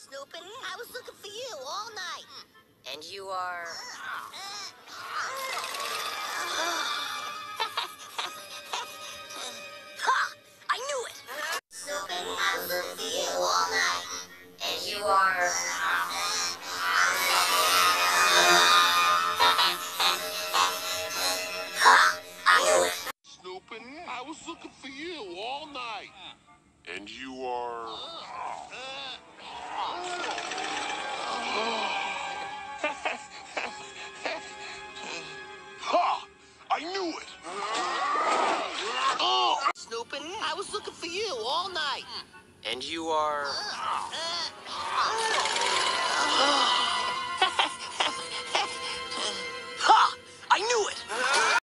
Snoopin'. I was looking for you all night. And you are... Ha! I knew it! Snoopin', I was looking for you all night. And you are... Ha! I knew it! Snoopin', I was looking for you all night. And you are... Ha! I knew it! Snoopin', I was looking for you all night. And you are...